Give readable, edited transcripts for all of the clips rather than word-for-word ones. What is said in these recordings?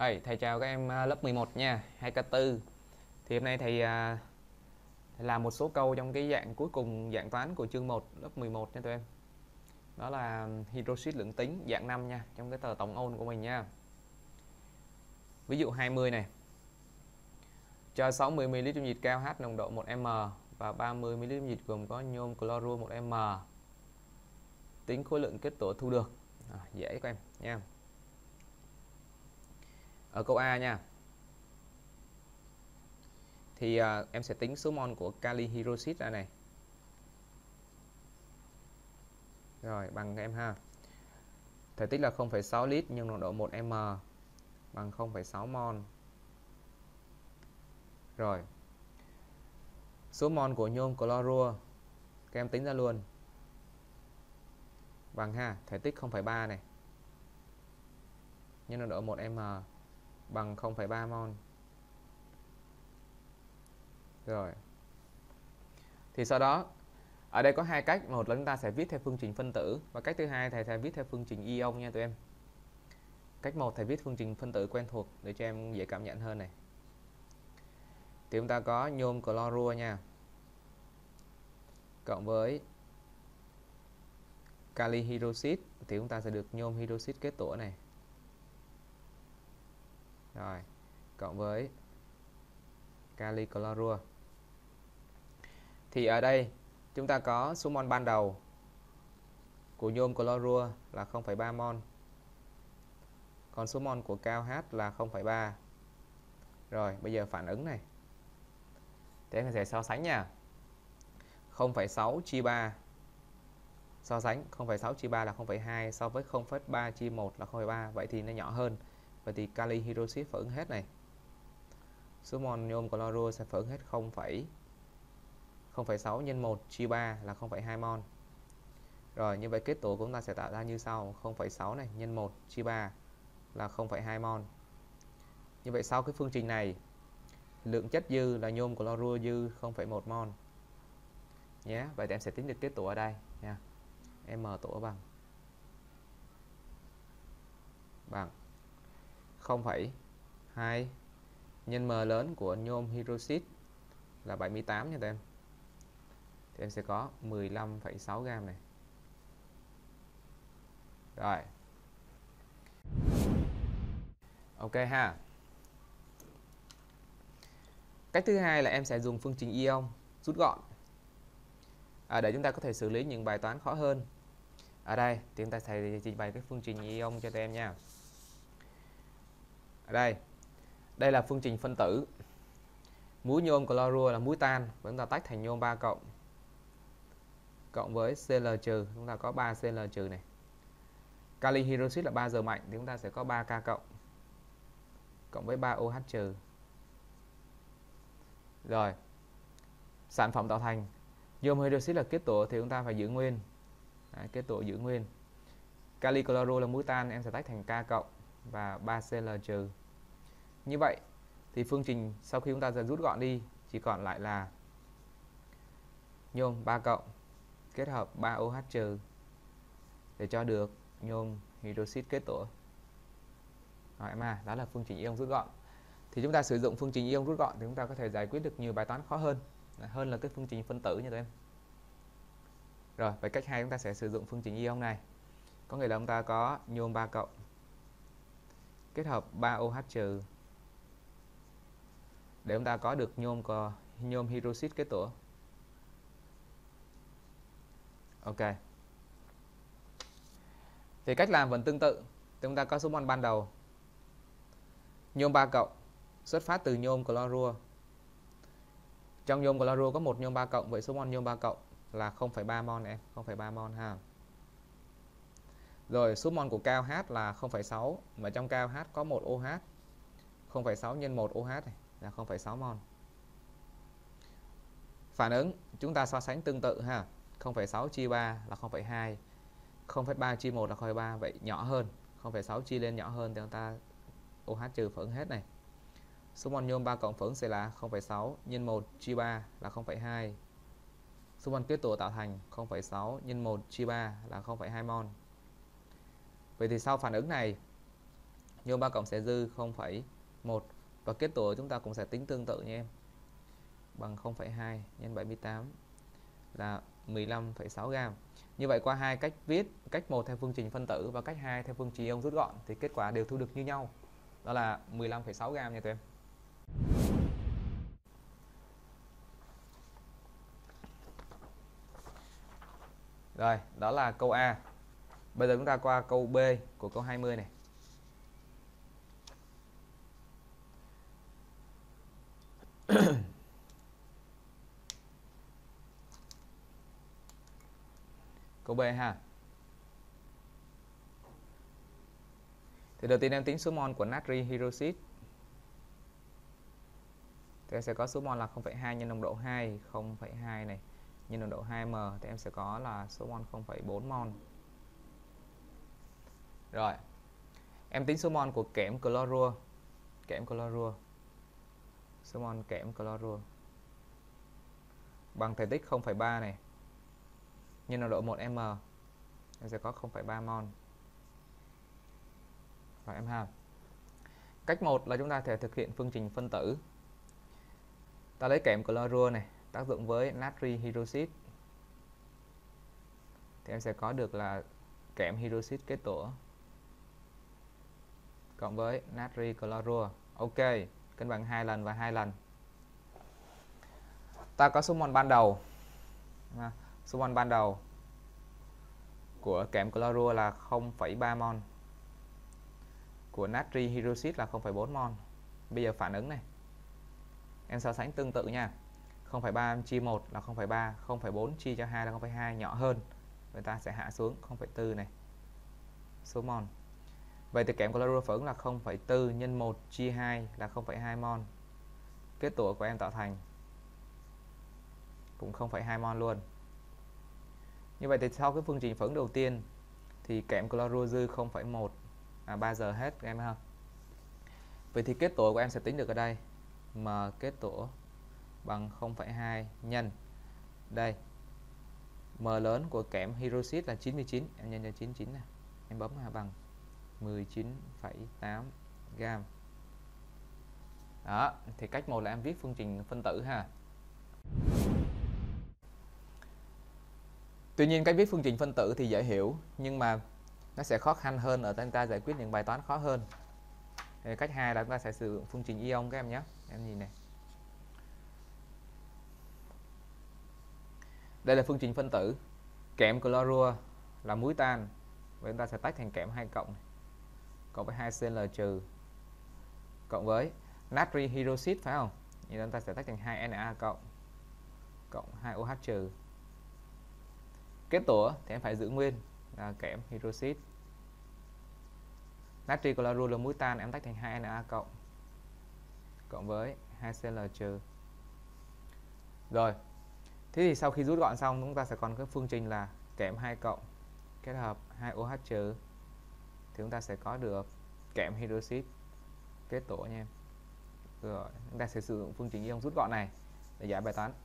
Rồi, thầy chào các em lớp 11 nha, 2K4. Thì hôm nay thầy làm một số câu trong cái dạng cuối cùng dạng toán của chương 1 lớp 11 nha tụi em. Đó là hydroxit lượng tính dạng 5 nha, trong cái tờ tổng ôn của mình nha. Ví dụ 20 này. Cho 60 ml nhiệt cao H nồng độ 1m và 30 ml nhiệt gồm có nhôm clorua 1m. Tính khối lượng kết tủa thu được. Dễ các em nha. Ở câu A nha. Thì em sẽ tính số mol của kali hydroxit ra này. Rồi bằng em ha. Thể tích là 0,6 lít nhưng nồng độ 1m bằng 0,6 mol. Rồi. Số mol của nhôm clorua các em tính ra luôn. Bằng ha, thể tích 0,3 này. Nhưng nồng độ 1m bằng 0,3 mol. Rồi. Thì sau đó ở đây có hai cách, một là chúng ta sẽ viết theo phương trình phân tử và cách thứ hai thầy sẽ viết theo phương trình ion nha tụi em. Cách 1 thầy viết phương trình phân tử quen thuộc để cho em dễ cảm nhận hơn này. Thì chúng ta có nhôm clorua nha. Cộng với kali hydroxit thì chúng ta sẽ được nhôm hydroxit kết tủa này. Rồi, cộng với kali clorua. Thì ở đây chúng ta có số mol ban đầu của nhôm clorua là 0,3 mol. Còn số mol của cao H là 0,3. Rồi, bây giờ phản ứng này. Thì em sẽ so sánh nha. 0,6 chia 3. So sánh 0,6 chia 3 là 0,2 so với 0,3 chia 1 là 0,3. Vậy thì nó nhỏ hơn. Vậy thì kali hydroxit phản ứng hết này. Số mol nhôm clorua sẽ phản ứng hết 0,6 nhân 1 chia 3 là 0,2 mol. Rồi như vậy kết tủa của chúng ta sẽ tạo ra như sau. 0,6 này nhân 1 chia 3 là 0,2 mol. Như vậy sau cái phương trình này lượng chất dư là nhôm clorua dư 0,1 mol nhé. Vậy thì em sẽ tính được kết tủa ở đây nha. M tủa bằng 0,2 nhân M lớn của nhôm hydroxit là 78 nha tụi em. Thì em sẽ có 15,6 gram này. Rồi. Ok ha. Cách thứ hai là em sẽ dùng phương trình ion rút gọn. Để chúng ta có thể xử lý những bài toán khó hơn. Ở đây thì chúng ta sẽ trình bày cái phương trình ion cho tụi em nha. Ở đây là phương trình phân tử. Muối nhôm clorua là muối tan và chúng ta tách thành nhôm 3 cộng. Cộng với Cl trừ, chúng ta có 3 Cl trừ này. Kali hydroxit là 3 giờ mạnh thì chúng ta sẽ có 3K cộng. Cộng với 3 OH trừ. Rồi. Sản phẩm tạo thành nhôm hydroxit là kết tủa thì chúng ta phải giữ nguyên. Kết tủa giữ nguyên. Kali clorua là muối tan, em sẽ tách thành K cộng và 3 Cl trừ. Như vậy thì phương trình sau khi chúng ta rút gọn đi chỉ còn lại là nhôm 3 cộng kết hợp 3 OH trừ để cho được nhôm hydroxit kết tủa. Rồi mà đó là phương trình ion rút gọn. Thì chúng ta sử dụng phương trình ion rút gọn thì chúng ta có thể giải quyết được nhiều bài toán khó hơn là cái phương trình phân tử nha tụi em. Rồi, với cách 2 chúng ta sẽ sử dụng phương trình ion này. Có nghĩa là chúng ta có nhôm 3 cộng kết hợp 3 OH trừ để chúng ta có được nhôm hydroxit kết tủa. Ok. Thì cách làm vẫn tương tự. Thì chúng ta có số mol ban đầu nhôm 3 cộng xuất phát từ nhôm clorua. Trong nhôm clorua có một nhôm 3 cộng, vậy số mol nhôm 3 cộng là 0,3 mol em, 0,3 mol ha. Rồi số mol của cao H là 0,6 mà trong cao H có một OH. 0,6 nhân 1 OH này là 0,6 mol. Phản ứng chúng ta so sánh tương tự ha. 0,6 chia 3 là 0,2. 0,3 chia 1 là 0,3, vậy nhỏ hơn. 0,6 chia lên nhỏ hơn thì chúng ta OH trừ phản ứng hết này. Số mol nhôm 3 cộng phản ứng sẽ là 0,6 nhân 1 chia 3 là 0,2. Số mol kết tủa tạo thành 0,6 nhân 1 chia 3 là 0,2 mol. Vậy thì sau phản ứng này Nhôm 3 cộng sẽ dư 0,1 và kết tủa chúng ta cũng sẽ tính tương tự nha em, bằng 0,2 nhân 78 là 15,6 gam. Như vậy qua hai cách viết, cách 1 theo phương trình phân tử và cách 2 theo phương trình ion rút gọn thì kết quả đều thu được như nhau. Đó là 15,6 gam nha tụi em. Rồi, đó là câu A. Bây giờ chúng ta qua câu B của câu 20 này. Câu B ha. Thì đầu tiên em tính số mol của natri hydroxit. Thì em sẽ có số mol là 0,2 nhân nồng độ 2, 0,2 này nhân nồng độ 2m thì em sẽ có là số mol 0,4 mol. Rồi. Em tính số mol của kẽm clorua. Kẽm clorua. Số mol kẽm clorua bằng thể tích 0,3 này nhân nồng độ 1m, em sẽ có 0,3 mol. Rồi em ha. Cách 1 là chúng ta thể thực hiện phương trình phân tử. Ta lấy kẽm clorua này tác dụng với natri hydroxit thì em sẽ có được là kẽm hydroxit kết tủa cộng với natri clorua. Ok, cân bằng 2 lần và 2 lần. Ta có số mol ban đầu. Số mol ban đầu của kẽm clorua là 0,3 mol. Của natri hydroxit là 0,4 mol. Bây giờ phản ứng này. Em so sánh tương tự nha. 0,3 chia 1 là 0,3, 0,4 chia cho 2 là 0,2, nhỏ hơn. Người ta sẽ hạ xuống 0,4 này. Số mol. Vậy thì kẽm clorua phản ứng là 0,4 nhân 1 chia 2 là 0,2 mol. Kết tủa của em tạo thành cũng 0,2 mol luôn. Như vậy thì sau cái phương trình phản ứng đầu tiên thì kẽm clorua dư 0,1 3 giờ hết các em ha. Vậy thì kết tủa của em sẽ tính được ở đây. M kết tủa bằng 0,2 nhân đây. M lớn của kẽm hydroxit là 99, em nhân cho 99 này. Em bấm bằng 19,8 gam. Đó, thì cách 1 là em viết phương trình phân tử ha. Tuy nhiên cách viết phương trình phân tử thì dễ hiểu, nhưng mà nó sẽ khó khăn hơn ở chúng ta giải quyết những bài toán khó hơn. Thì cách 2 là chúng ta sẽ sử dụng phương trình ion các em nhé. Em nhìn này. Đây là phương trình phân tử. Kẽm clorua là muối tan. Vậy chúng ta sẽ tách thành kẽm 2 cộng cộng với 2Cl trừ cộng với natri hydroxit phải không? Thì chúng ta sẽ tách thành 2Na cộng cộng 2OH trừ. Kết tủa thì em phải giữ nguyên là kẽm hydroxit. Natri clorua là muối tan, em tách thành 2Na cộng với 2Cl trừ. Rồi. Thế thì sau khi rút gọn xong chúng ta sẽ còn cái phương trình là kẽm 2 cộng kết hợp 2OH trừ thì chúng ta sẽ có được kẽm hydroxit kết tủa nha em. Rồi, chúng ta sẽ sử dụng phương trình ion rút gọn này để giải bài toán.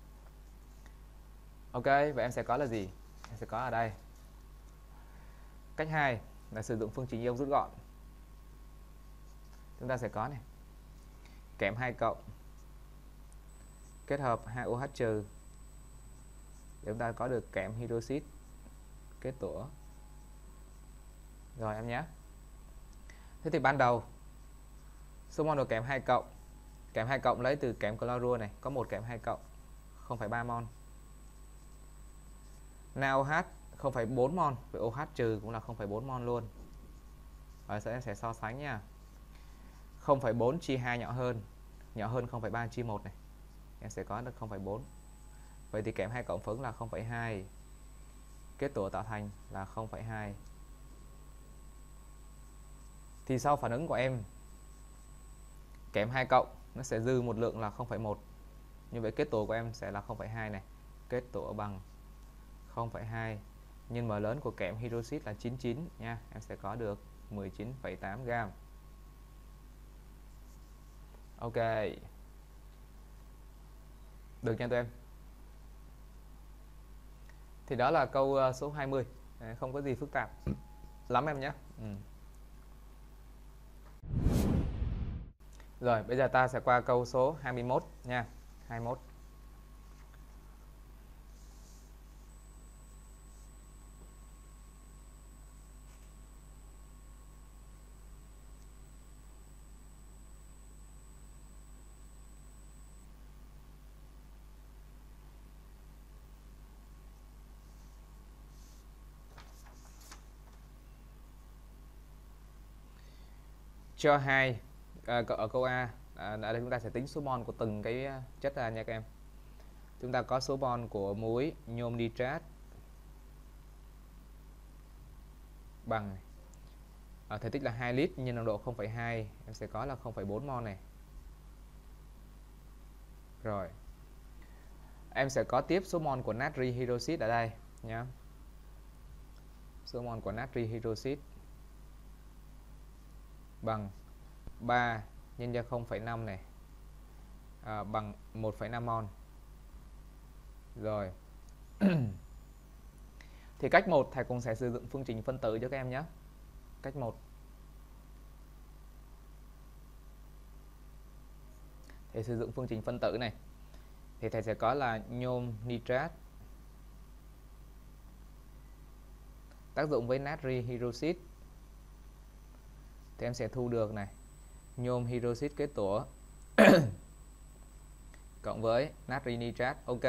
Ok, vậy em sẽ có là gì? Em sẽ có ở đây. Cách 2 là sử dụng phương trình ion rút gọn. Chúng ta sẽ có này. Kẽm 2 cộng kết hợp 2OH trừ để chúng ta có được kẽm hydroxit kết tủa. Rồi em nhé. Thế thì ban đầu số mol của kẽm 2 cộng. Kẽm 2 cộng lấy từ kẽm clorua này, có một kẽm 2 cộng 0,3 mol. NaOH 0,4 mol, với OH trừ cũng là 0,4 mol luôn. Rồi em sẽ so sánh nha. 0,4 chia 2 nhỏ hơn 0,3 chia 1 này. Em sẽ có được 0,4. Vậy thì kẽm 2 cộng phấn là 0,2. Kết tủa tạo thành là 0,2. Thì sau phản ứng của em, kẽm 2 cộng nó sẽ dư một lượng là 0,1. Như vậy kết tủa của em sẽ là 0,2 này. Kết tủa bằng 0,2 nhân M lớn của kẽm hydroxit là 99 nha. Em sẽ có được 19,8 gam. Ok. Được nha tụi em. Thì đó là câu số 20. Không có gì phức tạp lắm em nhé. Rồi, bây giờ ta sẽ qua câu số 21 nha. 21. Cho 2 ở câu A, ở đây chúng ta sẽ tính số mol của từng cái chất ra nha các em. Chúng ta có số mol của muối nhôm nitrat bằng thể tích là 2 lít nhưng nồng độ 0,2, em sẽ có là 0,4 mol này. Rồi. Em sẽ có tiếp số mol của natri hydroxit ở đây nhé. Số mol của natri hydroxit bằng 3 nhân cho 0,5 này, bằng 1,5 mol. Rồi. Thì cách 1 thầy cũng sẽ sử dụng phương trình phân tử cho các em nhé. Cách 1. Thầy sử dụng phương trình phân tử này. Thì thầy sẽ có là nhôm nitrat tác dụng với natri hydroxit. Thì em sẽ thu được này, nhôm hydroxit kết tủa cộng với natri nitrat. Ok.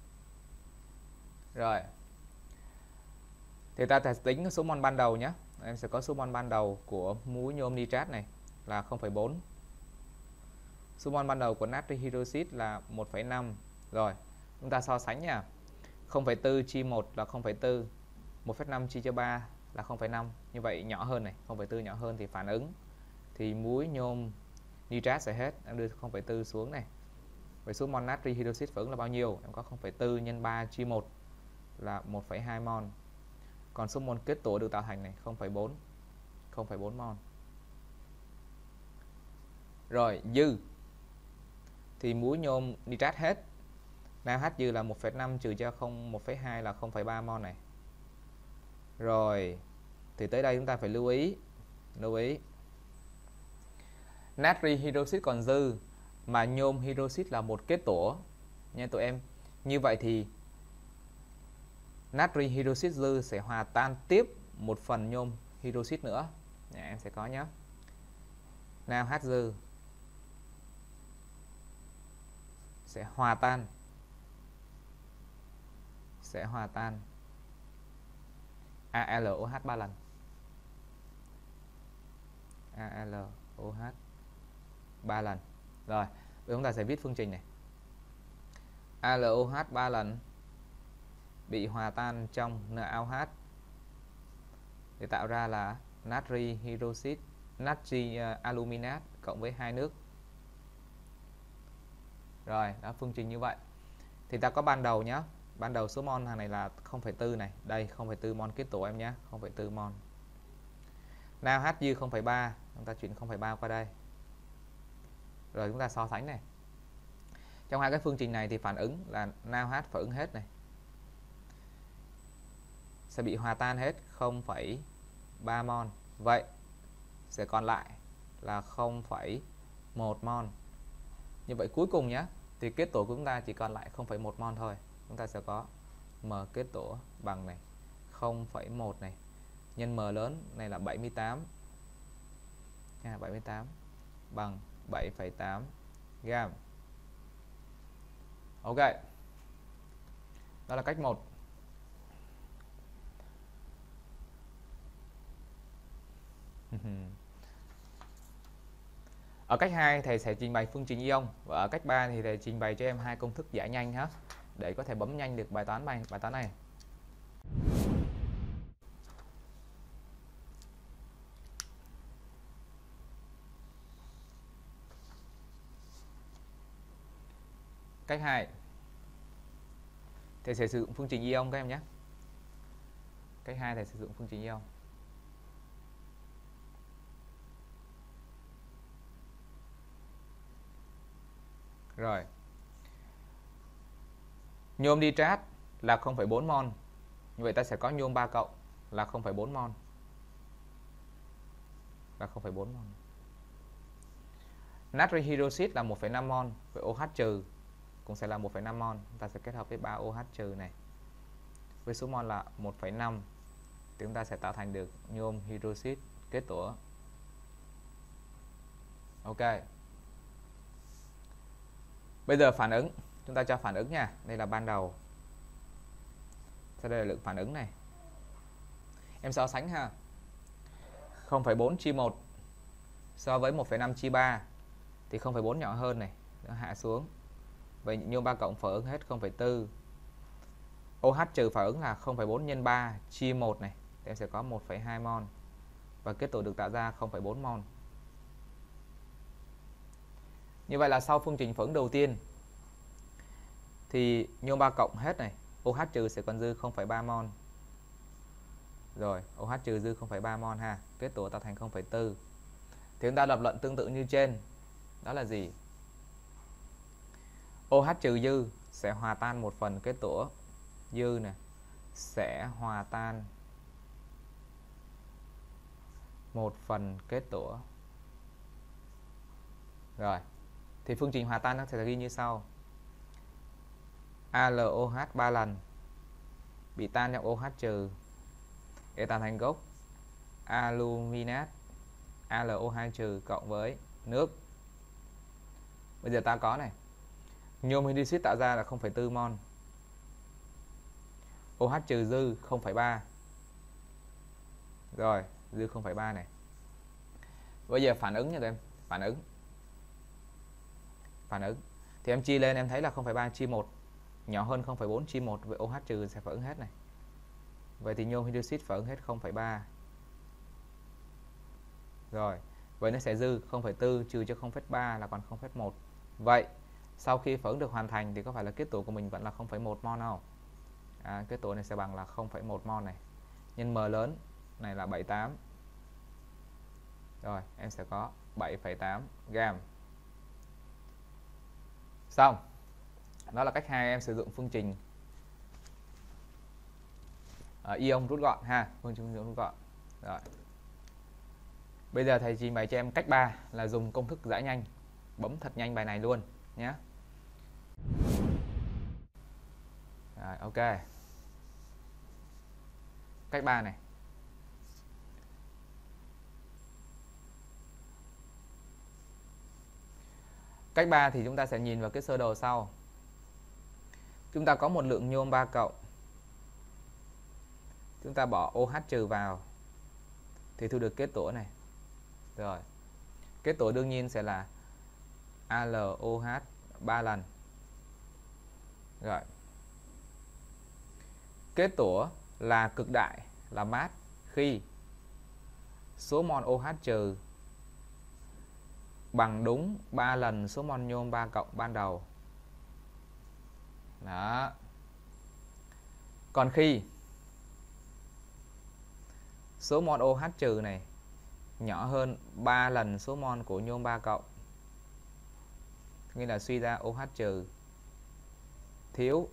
Rồi. Thì ta sẽ tính số mol ban đầu nhé. Em sẽ có số mol ban đầu của muối nhôm nitrat này là 0,4. Số mol ban đầu của natri hydroxit là 1,5. Rồi, chúng ta so sánh nha. 0,4 chia 1 là 0,4. 1,5 chia cho 3 là 0,5. Như vậy nhỏ hơn này, 0,4 nhỏ hơn thì phản ứng thì muối nhôm nitrat sẽ hết. Em đưa 0,4 xuống này. Vậy số mol natri hydroxit phản ứng là bao nhiêu? Em có 0,4 nhân 3 chia 1 là 1,2 mol. Còn số mol kết tủa được tạo thành này 0,4 mol. Rồi, dư thì muối nhôm nitrat hết. Nào H dư là 1,5 trừ cho 1,2 là 0,3 mol này. Rồi, thì tới đây chúng ta phải lưu ý natri hydroxit còn dư mà nhôm hydroxit là một kết tủa nha tụi em. Như vậy thì natri hydroxit dư sẽ hòa tan tiếp một phần nhôm hydroxit nữa. Em sẽ có nhé. Nào H dư sẽ hòa tan AlOH 3 lần. AlOH 3 lần. Rồi, bây chúng ta sẽ viết phương trình này. AlOH 3 lần bị hòa tan trong NaOH để tạo ra là natri hydroxit, natri aluminat cộng với 2 nước. Rồi, đó phương trình như vậy. Thì ta có ban đầu nhé. Ban đầu số mol hàng này là 0,4 này. Đây 0,4 mol kết tủa em nhé. 0,4 mol. Nào H dư 0,3. Chúng ta chuyển 0,3 qua đây. Rồi chúng ta so sánh này. Trong hai cái phương trình này thì phản ứng là nào H phản ứng hết này sẽ bị hòa tan hết 0,3 mol. Vậy sẽ còn lại là 0,1 mol. Như vậy cuối cùng nhé, thì kết tủa của chúng ta chỉ còn lại 0,1 mol thôi. Chúng ta sẽ có M kết tủa bằng này 0,1 này nhân M lớn này là 78 nha, 78 bằng 7,8 gam. Ok. Đó là cách 1. Ở cách 2 thầy sẽ trình bày phương trình ion, và ở cách 3 thì thầy trình bày cho em hai công thức giải nhanh ha, để có thể bấm nhanh được bài toán này. Cách 2 thầy sẽ sử dụng phương trình ion các em nhé. Cách 2 thầy sử dụng phương trình ion. Rồi. Nhôm nitrat là 0,4 mol. Như vậy ta sẽ có nhôm 3 cộng là 0,4 mol. Là 0,4 mol. Natri hydroxit là 1,5 mol, với OH trừ cũng sẽ là 1,5 mol. Chúng ta sẽ kết hợp với 3 OH trừ này với số mol là 1,5 thì chúng ta sẽ tạo thành được nhôm hydroxit kết tủa. Ok. Bây giờ phản ứng, chúng ta cho phản ứng nha. Đây là ban đầu. Sau đây là lượng phản ứng này. Em so sánh ha. 0,4 chia 1 so với 1,5 chia 3 thì 0,4 nhỏ hơn này, nó hạ xuống. Vậy nhôm 3 cộng phản ứng hết 0,4. OH trừ phản ứng là 0,4 nhân 3 chia 1 này, thì em sẽ có 1,2 mol. Và kết tủa được tạo ra 0,4 mol. Như vậy là sau phương trình phản ứng đầu tiên thì nhôm 3 cộng hết này, OH trừ sẽ còn dư 0,3 mol. Rồi, OH trừ dư 0,3 mol ha, kết tủa tạo thành 0,4. Thì chúng ta lập luận tương tự như trên. Đó là gì? OH trừ dư sẽ hòa tan một phần kết tủa dư này, sẽ hòa tan một phần kết tủa. Rồi, thì phương trình hòa tan nó sẽ ghi như sau. AlOH 3 lần bị tan trong OH trừ để tạo thành gốc aluminat AlO2 trừ cộng với nước. Bây giờ ta có này, nhôm hydroxit tạo ra là 0,4 mol, OH trừ dư 0,3. Rồi, dư 0,3 này. Bây giờ phản ứng nha tụi em, phản ứng thì em chia lên em thấy là 0,3 chia 1 nhỏ hơn 0,4 chia 1, với OH trừ sẽ phản ứng hết này. Vậy thì nhôm hydroxit phản ứng hết 0,3. Rồi, vậy nó sẽ dư 0,4 trừ cho 0,3 là còn 0,1. Vậy sau khi phản ứng được hoàn thành thì có phải là kết tủa của mình vẫn là 0,1 mol không? Kết tủa này sẽ bằng là 0,1 mol này, nhân M lớn này là 78. Rồi, em sẽ có 7,8 gam. Xong. Đó là cách 2 em sử dụng phương trình ion rút gọn ha, phương trình rút gọn. Rồi. Bây giờ thầy trình bày cho em cách 3 là dùng công thức giải nhanh. Bấm thật nhanh bài này luôn nhé. Rồi, ok. Cách 3 này. Cách 3 thì chúng ta sẽ nhìn vào cái sơ đồ sau. Chúng ta có một lượng nhôm 3 cộng. Chúng ta bỏ OH trừ vào thì thu được kết tủa này. Rồi. Kết tủa đương nhiên sẽ là AlOH 3 lần. Rồi. Kết tủa là cực đại, là mát khi số mol OH trừ bằng đúng 3 lần số mol nhôm 3 cộng ban đầu. Đó. Còn khi số mol OH trừ này nhỏ hơn 3 lần số mol của nhôm 3 cộng, nghĩa là suy ra OH trừ thiếu.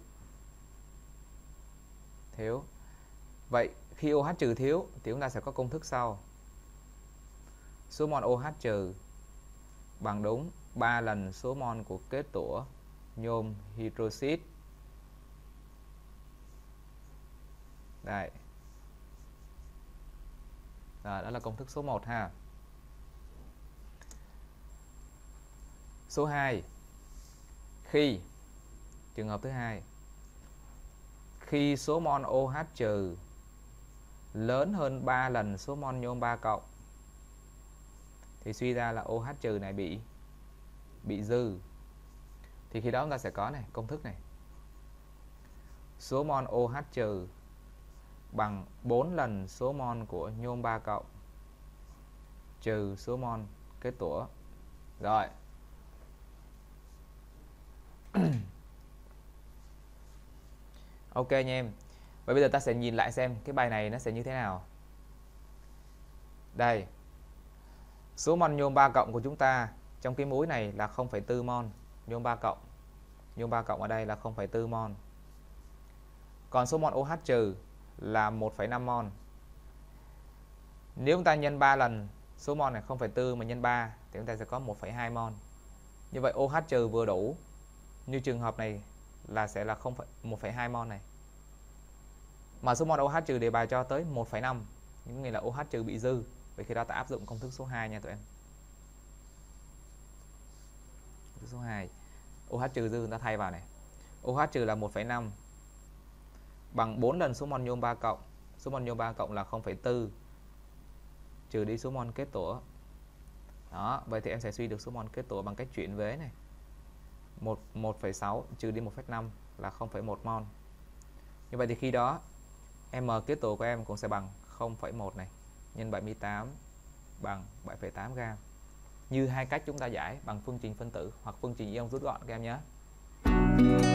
Vậy khi OH trừ thiếu thì chúng ta sẽ có công thức sau. Số mol OH trừ bằng đúng 3 lần số mol của kết tủa nhôm hydroxit. Đây. Rồi, đó là công thức số 1 ha. Số 2. Khi trường hợp thứ hai, khi số mol OH trừ lớn hơn 3 lần số mol nhôm 3 cộng thì suy ra là OH trừ này bị dư. Thì khi đó chúng ta sẽ có này, công thức này. Số mol OH trừ bằng 4 lần số mol của nhôm 3 cộng trừ số mol kết tủa. Rồi. Ok nha em. Và bây giờ ta sẽ nhìn lại xem cái bài này nó sẽ như thế nào. Đây. Số mol nhôm 3 cộng của chúng ta trong cái múi này là 0,4 mol nhôm 3 cộng. Nhôm 3 cộng ở đây là 0,4 mol. Còn số mol OH trừ là 1,5 mol. Nếu chúng ta nhân 3 lần số mol này 0,4 mà nhân 3 thì chúng ta sẽ có 1,2 mol. Như vậy OH trừ vừa đủ, như trường hợp này là sẽ là 1,2 mol này. Mà số mol OH trừ đề bài cho tới 1,5, những nghĩa là OH trừ bị dư. Vậy khi đó ta áp dụng công thức số 2 nha tụi em. Công thức số 2. OH trừ dư ta thay vào này. OH trừ là 1,5 bằng 4 lần số mol nhôm 3 cộng. Số mol nhôm 3 cộng là 0,4 trừ đi số mol kết tủa. Đó, vậy thì em sẽ suy được số mol kết tủa bằng cách chuyển vế này. 1,6 trừ đi 1,5 là 0,1 mol. Như vậy thì khi đó M kết tủa của em cũng sẽ bằng 0,1 này nhân 78 bằng 7,8 gram. Như hai cách chúng ta giải bằng phương trình phân tử hoặc phương trình ion rút gọn các em nhé.